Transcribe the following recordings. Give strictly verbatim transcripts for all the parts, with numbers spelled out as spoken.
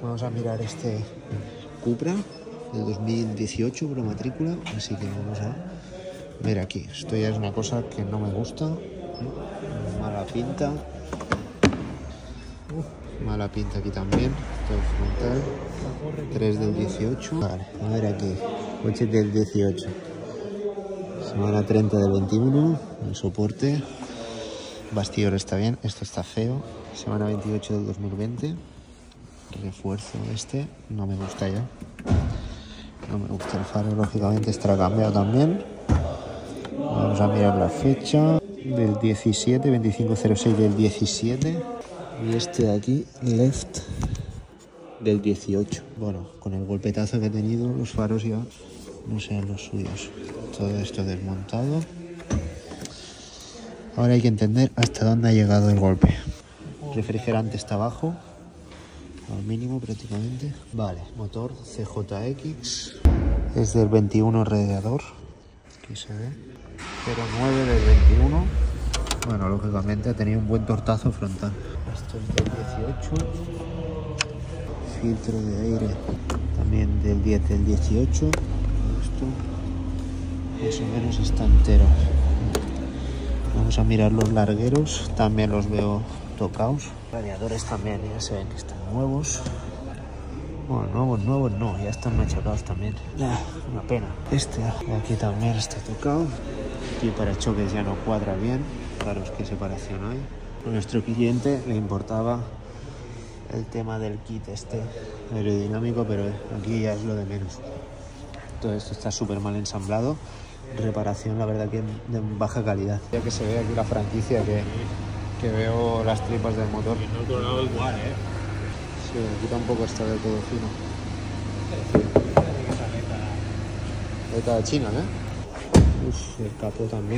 Vamos a mirar este Cupra de dos mil dieciocho por matrícula, así que vamos a ver aquí. Esto ya es una cosa que no me gusta. Mala pinta. Mala pinta aquí también. Todo frontal. tres del dieciocho. Vale, a ver aquí. Coche del dieciocho. Semana treinta del veintiuno. El soporte. Bastidor está bien. Esto está feo. Semana veintiocho del dos mil veinte. Refuerzo este. No me gusta ya. No me gusta el faro. Lógicamente estará cambiado también. Vamos a mirar la fecha. Del diecisiete. veinticinco cero seis del diecisiete. Y este de aquí, left, del dieciocho. Bueno, con el golpetazo que he tenido, los faros ya no sean los suyos. Todo esto desmontado. Ahora hay que entender hasta dónde ha llegado el golpe. Refrigerante está abajo, al mínimo prácticamente. Vale, motor C J X. Es del veintiuno radiador. Aquí se ve. cero nueve del veintiuno. Bueno, lógicamente ha tenido un buen tortazo frontal. Esto es del dieciocho. Filtro de aire también del diez del dieciocho. Esto más o menos está entero. Vamos a mirar los largueros. También los veo tocados. Radiadores también ya se ven que están nuevos. Bueno, nuevos, nuevos no. Ya están machacados también. Ah, una pena. Este aquí también está tocado. Aquí para choques ya no cuadra bien. Claro, es que separación hay. A nuestro cliente le importaba el tema del kit este aerodinámico, pero aquí ya es lo de menos. Todo esto está súper mal ensamblado. Reparación, la verdad que de baja calidad. Ya que se ve aquí la franquicia, que, que veo las tripas del motor. En otro lado igual, ¿eh? Sí, aquí tampoco está del todo fino. Aleta de China, ¿eh? Uf, el capó también.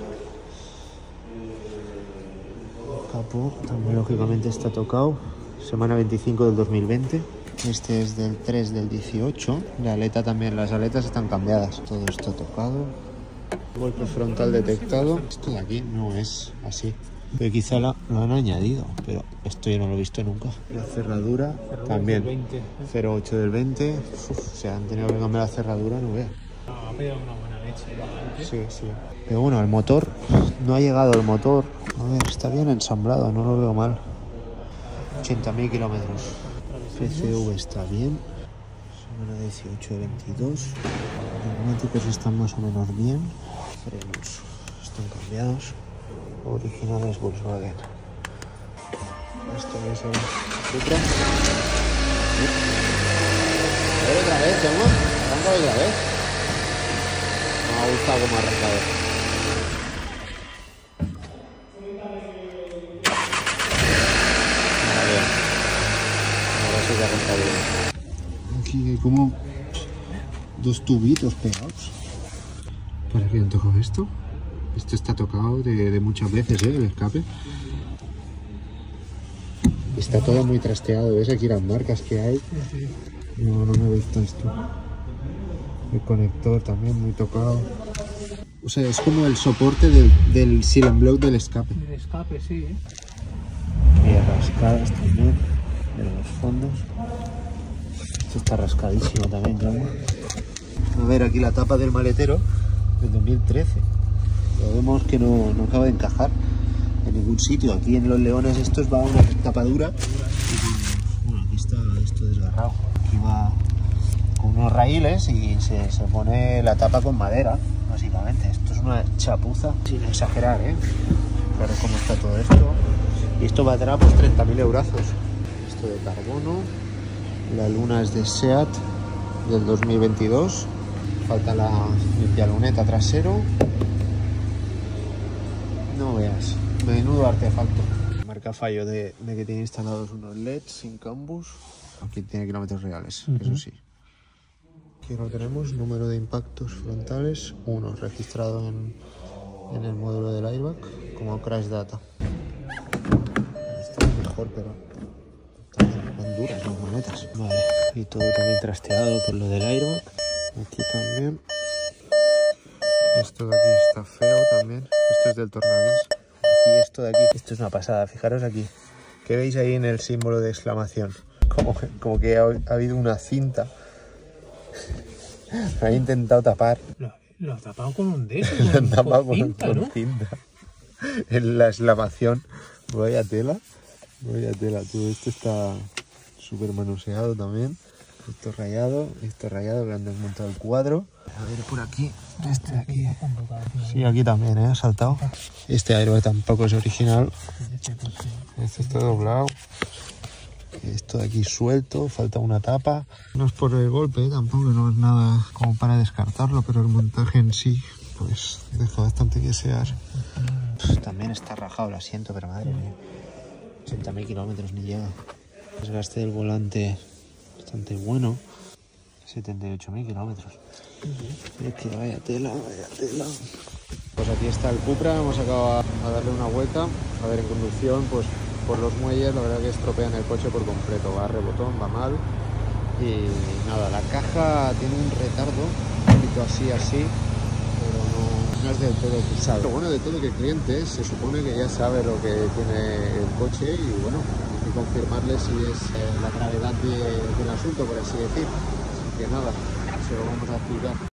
Capó también lógicamente está tocado. Semana veinticinco del dos mil veinte. Este es del tres del dieciocho. La aleta también, las aletas están cambiadas. Todo está tocado. Golpe frontal detectado. Esto de aquí no es así. Pero quizá la, lo han añadido, pero esto yo no lo he visto nunca. La cerradura también. cero ocho del veinte. Uf, se han tenido que cambiar la cerradura, no veas. Ha pegado una buena leche. Sí, sí. Pero bueno, el motor, no ha llegado el motor. A ver, está bien ensamblado, no lo veo mal. ochenta mil kilómetros. P C V está bien. Semana dieciocho de veintidós. Los neumáticos están más o menos bien. Frenos están cambiados. Originales Volkswagen. Esto es el Cupra. A ver otra vez, ¿cómo? Arranca otra vez. Me ha gustado cómo ha arrancado. Aquí hay como dos tubitos pegados. ¿Para qué han tocado esto? Esto está tocado de, de muchas veces, ¿eh? El escape. Está todo muy trasteado. ¿Ves aquí las marcas que hay? No, no me he visto esto. El conector también muy tocado. O sea, es como el soporte del, del seal and block del escape. El escape, sí, ¿eh? Y rascadas también de los fondos. Esto está rascadísimo también, ¿no? A ver, aquí la tapa del maletero del dos mil trece. Lo vemos que no, no acaba de encajar en ningún sitio. Aquí en los Leones estos va una tapadura. Y, bueno, aquí está esto desgarrado. Aquí va con unos raíles y se, se pone la tapa con madera, básicamente. Esto es una chapuza, sin exagerar, ¿eh? Claro cómo está todo esto. Y esto valdrá pues treinta mil eurazos. Esto de carbono. La luna es de SEAT del dos mil veintidós. Falta la limpialuneta trasero. No veas, menudo artefacto. Marca fallo de, de que tiene instalados unos L E Ds sin Cambus. Aquí tiene kilómetros reales, uh-huh. Eso sí. Aquí lo tenemos, número de impactos frontales, uno registrado en, en el módulo del airbag como crash data. Esto es mejor, pero están duras las manetas. Vale, y todo también trasteado por lo del airbag. Aquí también. Esto de aquí está feo también. Esto es del tornavís. Y esto de aquí, esto es una pasada. Fijaros aquí. ¿Qué veis ahí en el símbolo de exclamación? como, como que ha, ha habido una cinta. Me ha intentado tapar. Lo, lo ha tapado con un dedo. Lo han tapado con, cinta, con ¿no? cinta. En la exclamación. Vaya tela. Vaya tela. Todo esto está súper manoseado también. Esto rayado. Esto rayado que han desmontado el cuadro. A ver por aquí. Este de aquí. Sí, aquí también, ¿eh? Ha saltado. Este airbag tampoco es original. Este está doblado. Esto de aquí suelto, falta una tapa. No es por el golpe, ¿eh? Tampoco no es nada como para descartarlo, pero el montaje en sí, pues deja bastante que desear. También está rajado el asiento, pero madre mía, ochenta mil kilómetros ni llega. El desgaste del volante bastante bueno, setenta y ocho mil kilómetros. Es que vaya tela, vaya tela. Pues aquí está el Cupra, hemos acabado a darle una vuelta. A ver, en conducción, pues por los muelles, la verdad que estropean el coche por completo. Va a rebotón, va mal. Y nada, la caja tiene un retardo, un poquito así, así, pero no, no es del todo usado. Lo bueno de todo que el cliente se supone que ya sabe lo que tiene el coche y bueno, hay que confirmarle si es eh, la gravedad de, del asunto, por así decir. Así que nada, se lo vamos a explicar.